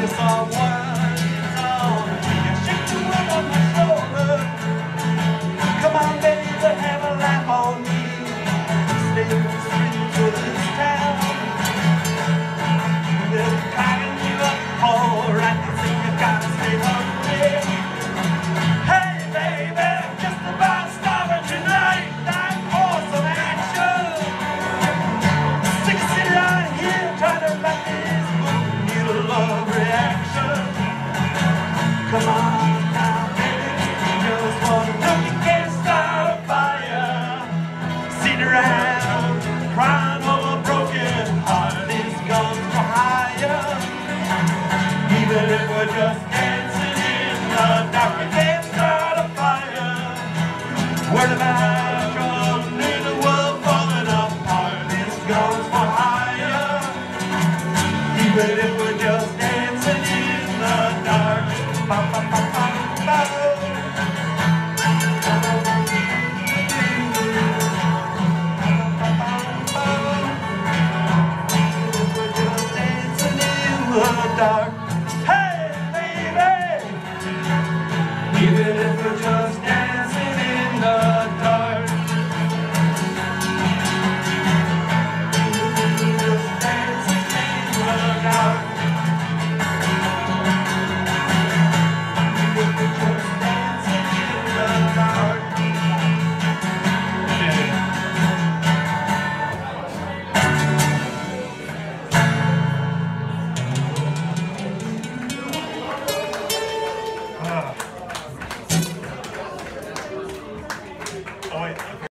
someone is on. You shake the wind on my shoulder. Come on, baby, have a laugh on me. Stay in the streets of this town. They're packing you up alright. They say you gotta stay hungry. Hey, baby, just about starving tonight. Time for some action. Sick of sitting out here trying to write this book. Need a love reaction. Come on now, baby, just wanna know you can't start a fire. Sitting around crying over a broken heart. This goes for higher. Even if we're just dancing in the dark, we can't start a fire. What about your little world falling apart? This goes for higher. Even if we're just dancing in the dark. Ba, ba, ba, ba, ba. Dark. Hey, baby, even if we're just dancing in the dark, just dancing in the dark, if we're just dancing in the dark. Oh, wait.